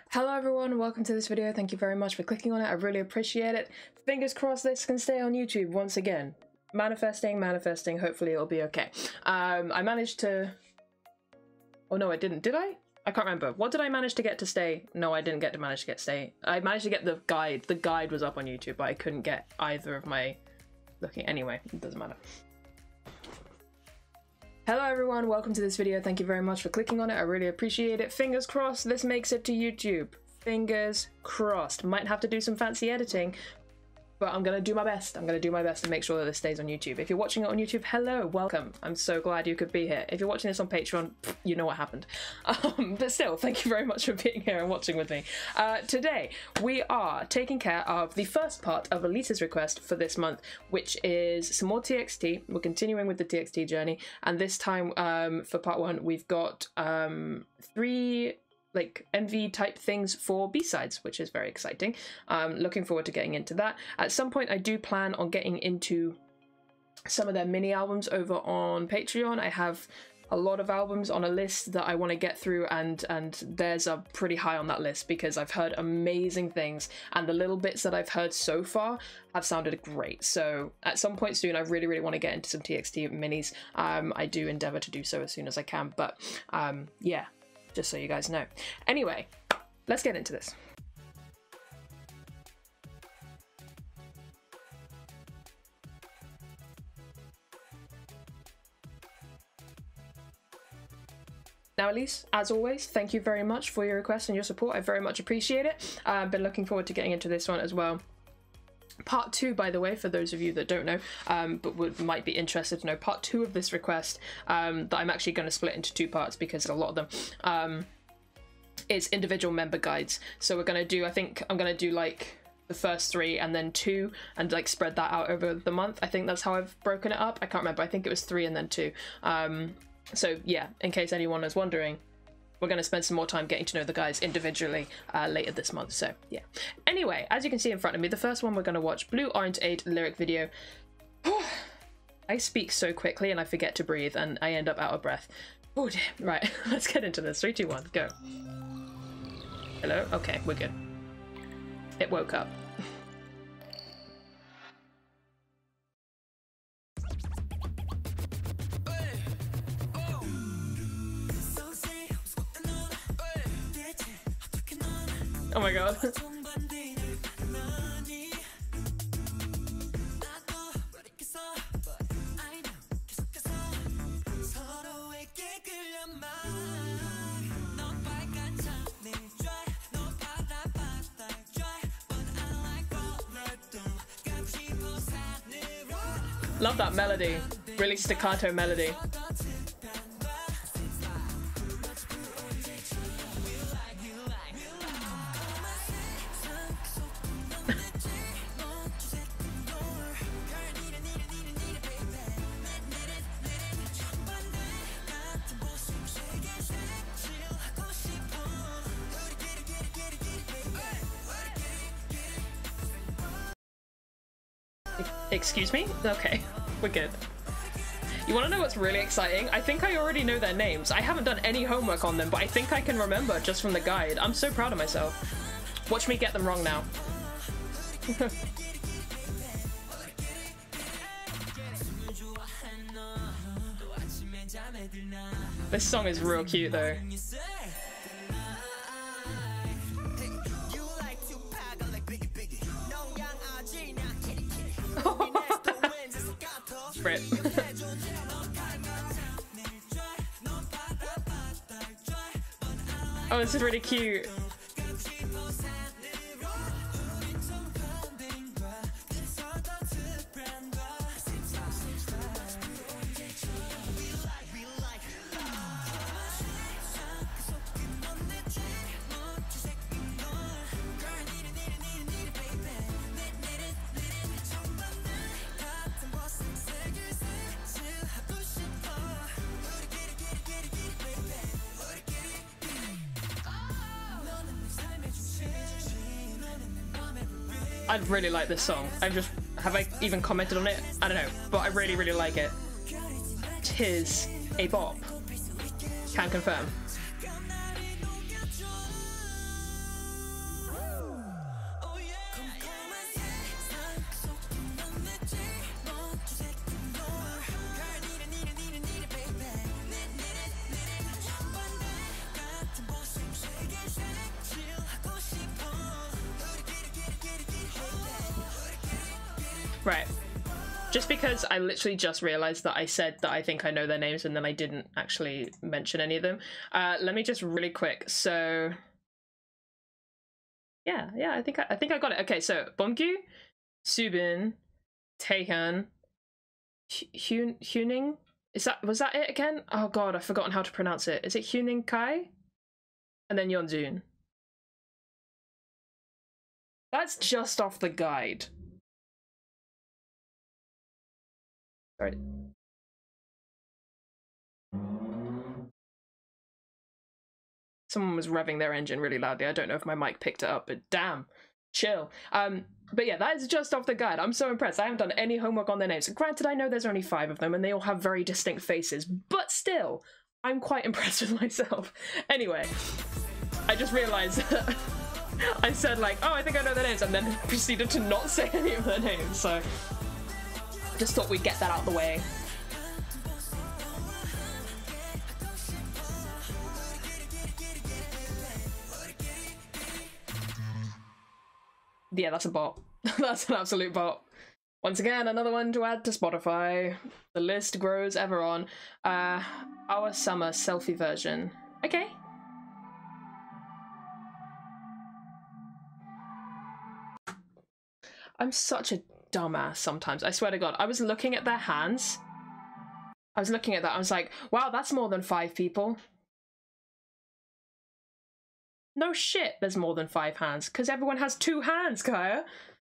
Hello everyone, welcome to this video. Thank you very much for clicking on it. I really appreciate it. Fingers crossed this can stay on YouTube once again. Manifesting, hopefully it'll be okay. I managed to... Oh no, I didn't. Did I? I can't remember. What did I manage to get to stay? No, I didn't get to manage to get stay. I managed to get the guide. The guide was up on YouTube, but I couldn't get either of my... Looking... Anyway, it doesn't matter. Hello everyone, welcome to this video. Thank you very much for clicking on it. I really appreciate it. Fingers crossed this makes it to YouTube. Fingers crossed. Might have to do some fancy editing, but I'm gonna do my best. I'm gonna do my best to make sure that this stays on YouTube. If you're watching it on YouTube, hello, welcome. I'm so glad you could be here. If you're watching this on Patreon, you know what happened. But still, thank you very much for being here and watching with me. Today, we are taking care of the first part of Elisa's request for this month, which is some more TXT. We're continuing with the TXT journey, and this time for part one, we've got 3 like MV type things for B-sides, which is very exciting. Looking forward to getting into that. At some point I do plan on getting into some of their mini albums over on Patreon. I have a lot of albums on a list that I want to get through, and theirs are pretty high on that list because I've heard amazing things, and the little bits that I've heard so far have sounded great. So at some point soon I really want to get into some TXT minis. I do endeavor to do so as soon as I can, but yeah, just so you guys know. Anyway, let's get into this. Now, Elise, as always, thank you very much for your request and your support. I very much appreciate it. I've been looking forward to getting into this one as well. Part 2, by the way, for those of you that don't know, but might be interested to know, part 2 of this request that I'm actually going to split into 2 parts because a lot of them is individual member guides. So we're going to do, I think I'm going to do like the first 3 and then 2 and like spread that out over the month. I think that's how I've broken it up. I can't remember. I think it was 3 and then 2. So yeah, in case anyone is wondering, we're going to spend some more time getting to know the guys individually later this month, so yeah. Anyway, as you can see in front of me, the first one we're going to watch, Blue ORANGEADE lyric video. I speak so quickly and I forget to breathe and I end up out of breath. Oh dear. Right, let's get into this. 3, 2, 1, go. Hello? Okay, we're good. It woke up. Oh my god. Love that melody. Really staccato melody. Excuse me? Okay, we're good. You want to know what's really exciting? I think I already know their names. I haven't done any homework on them, but I think I can remember just from the guide. I'm so proud of myself. Watch me get them wrong now. This song is real cute though. Brit. Oh, this is really cute. I really like this song. Have I even commented on it? I don't know, but I really like it. Tis a bop. Can confirm. Right. Just because I literally just realized that I said that I think I know their names and then I didn't actually mention any of them. Let me just really quick. So yeah, I think I got it. Okay, so Bomgyu, Subin, Taehyun, Huning. Was that it again? Oh god, I've forgotten how to pronounce it. Is it Huning Kai? And then Yeonjun. That's just off the guide. Right. Someone was revving their engine really loudly. I don't know if my mic picked it up, but damn, chill. But yeah, that is just off the guide. I'm so impressed. I haven't done any homework on their names. Granted, I know there's only 5 of them and they all have very distinct faces, but still, I'm quite impressed with myself. Anyway, I just realized that I said like, oh, I think I know their names, and then proceeded to not say any of their names, so just thought we'd get that out of the way. Yeah, that's a bot. That's an absolute bot. Once again, another one to add to Spotify. The list grows ever on. Our summer selfie version. Okay. I'm such a dumbass sometimes. I swear to God. I was looking at their hands. I was looking at that. I was like, wow, that's more than 5 people. No shit, there's more than 5 hands, because everyone has 2 hands, Kaia.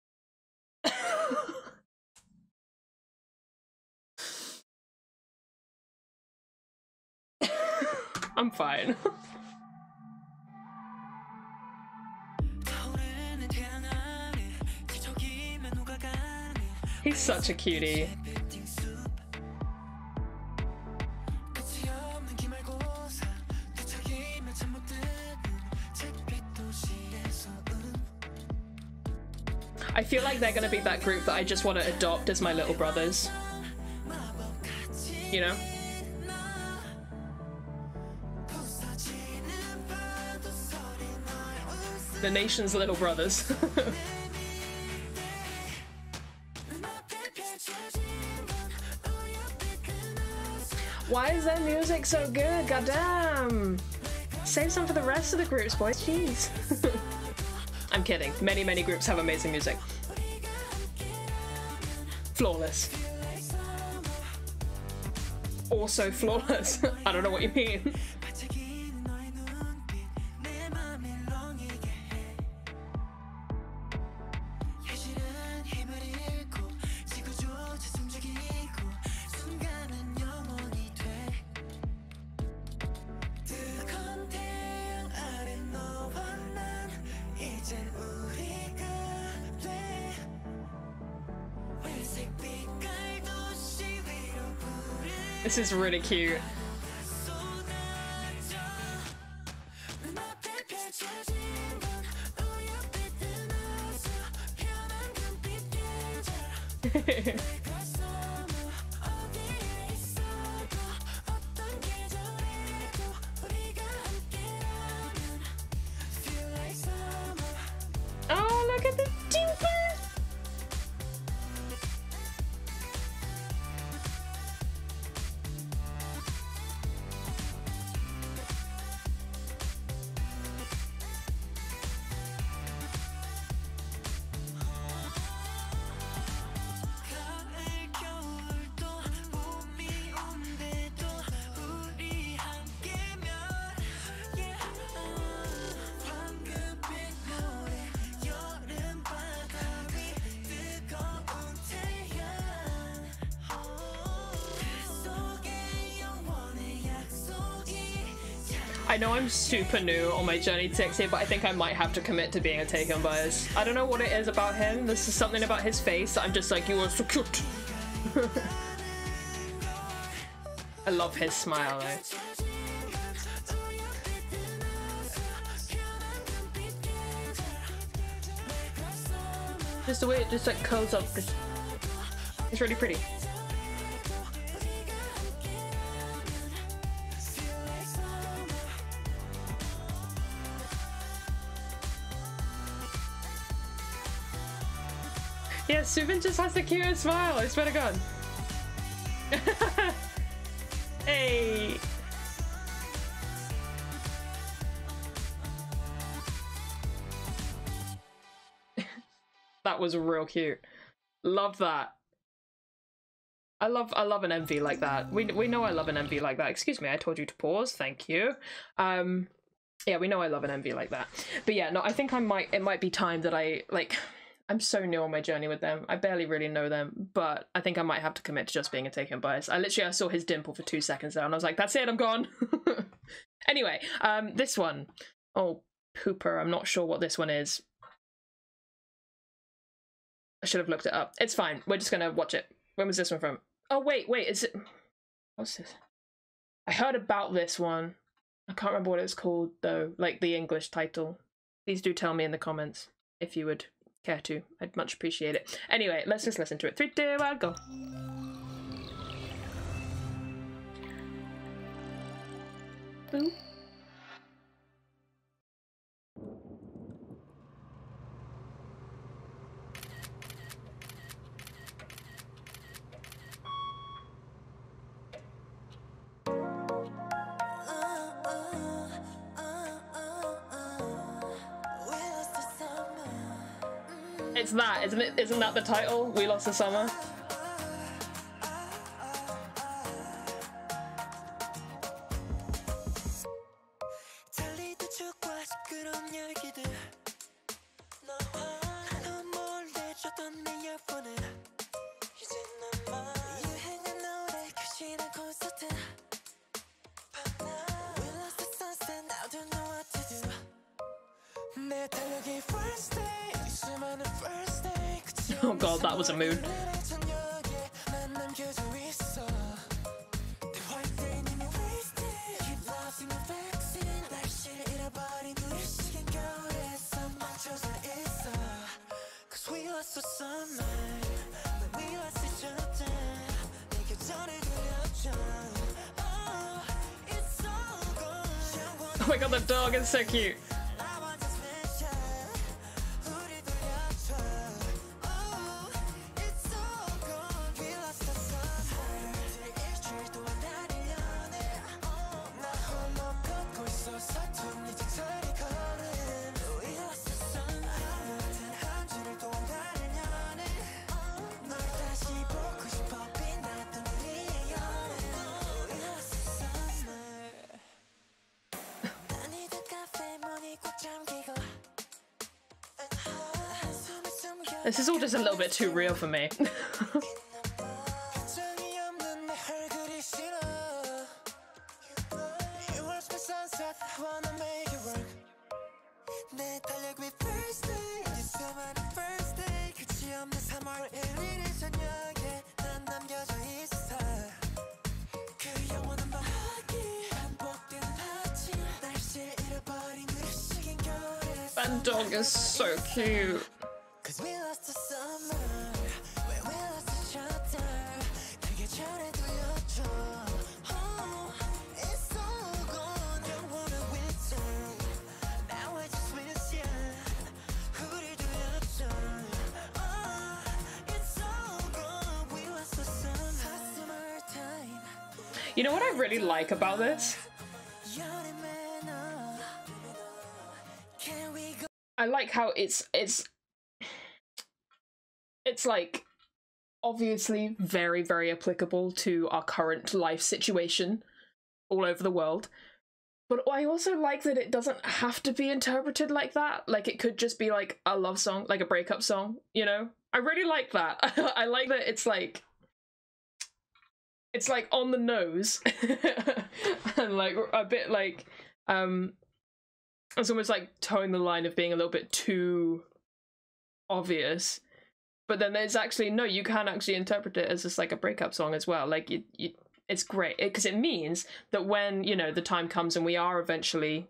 I'm fine. He's such a cutie. I feel like they're gonna be that group that I just want to adopt as my little brothers. You know? The nation's little brothers. Why is their music so good? Goddamn! Save some for the rest of the groups, boys. Jeez. I'm kidding. Many, many groups have amazing music. Flawless. Also flawless. I don't know what you mean. This is really cute. Oh, look at the dimple! I know I'm super new on my journey to TXT, but I think I might have to commit to being a Taehyun bias. I don't know what it is about him. This is something about his face that I'm just like, you are so cute. I love his smile though. Just the way it just like curls up. It's really pretty. Yeah, Suvin just has the cutest smile, I swear to God. Hey. That was real cute. Love that. I love an MV like that. We know I love an MV like that. Excuse me, I told you to pause. Thank you. Yeah, we know I love an MV like that. But yeah, no, I think it might be time that I'm so new on my journey with them. I barely really know them, but I think I might have to commit to just being a take-home bias. I saw his dimple for 2 seconds there and I was like, that's it, I'm gone. Anyway, this one. Oh, pooper, I'm not sure what this one is. I should have looked it up. It's fine, we're just gonna watch it. When was this one from? Oh, wait, is it... What's this? I heard about this one. I can't remember what it's called, though. Like, the English title. Please do tell me in the comments if you would care to. I'd much appreciate it. Anyway, let's just listen to it. 3, 2, 1, go. Boo. It's that, isn't it? Isn't that the title? We Lost the Summer? Oh god, that was a mood. Oh my god, the dog is so cute. This is all just a little bit too real for me. That dog is so cute. You know what I really like about this? I like how it's like obviously very, very applicable to our current life situation all over the world. But I also like that it doesn't have to be interpreted like that. Like, it could just be like a love song, like a breakup song, you know? I really like that. I like that it's like on the nose and like a bit like it's almost like towing the line of being a little bit too obvious, but then there's actually no, you can actually interpret it as just like a breakup song as well. Like it's great because it means that when, you know, the time comes and we are eventually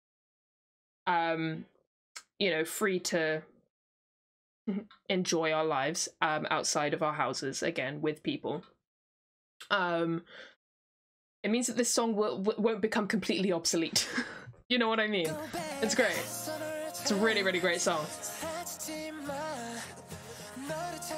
you know, free to enjoy our lives outside of our houses again with people, it means that this song won't become completely obsolete. You know what I mean? It's great. It's a really, really great song.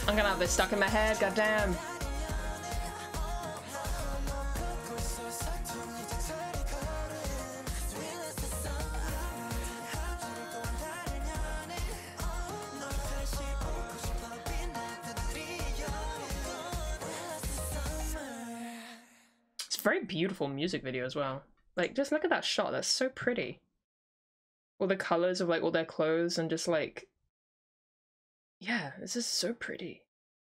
I'm gonna have this stuck in my head, goddamn. It's a very beautiful music video as well. Like, just look at that shot, that's so pretty. All the colors of like all their clothes and just like, yeah, this is so pretty.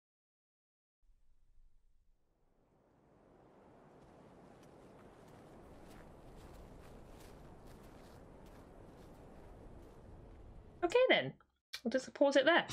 Okay then, we'll just pause it there.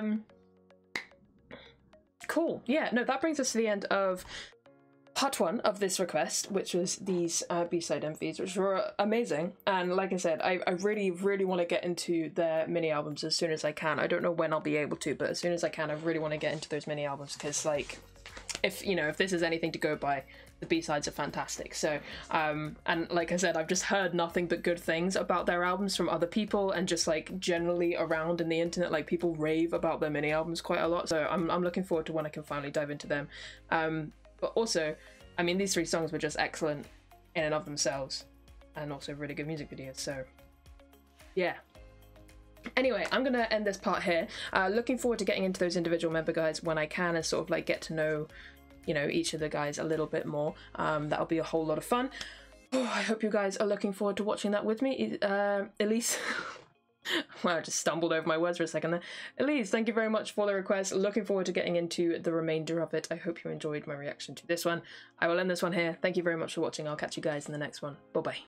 Cool, yeah, no, that brings us to the end of part 1 of this request, which was these B-side MVs, which were amazing. And like I said, I really want to get into their mini albums as soon as I can. I don't know when I'll be able to, but as soon as I can, I really want to get into those mini albums, because like, if you know, if this is anything to go by, the B-sides are fantastic. So and like I said, I've just heard nothing but good things about their albums from other people, and just like generally around in the internet, like people rave about their mini albums quite a lot. So I'm looking forward to when I can finally dive into them. But also, I mean, these 3 songs were just excellent in and of themselves, and also really good music videos, so yeah. Anyway, I'm gonna end this part here. Looking forward to getting into those individual member guides when I can, and sort of like get to know, you know, each of the guys a little bit more. That'll be a whole lot of fun. Oh, I hope you guys are looking forward to watching that with me. Elise... Well, I just stumbled over my words for a second there. Elise, thank you very much for the request. Looking forward to getting into the remainder of it. I hope you enjoyed my reaction to this one. I will end this one here. Thank you very much for watching. I'll catch you guys in the next one. Bye-bye.